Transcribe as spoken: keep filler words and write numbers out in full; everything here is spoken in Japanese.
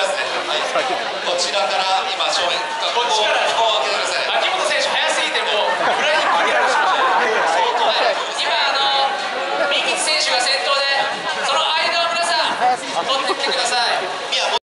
らですね。はい。こちらから今正面。 こっちから。 ここを開けてください。 秋元選手早すぎてもうフライングリアルしましたね。今あの三木選手が先頭でその間を皆さん取って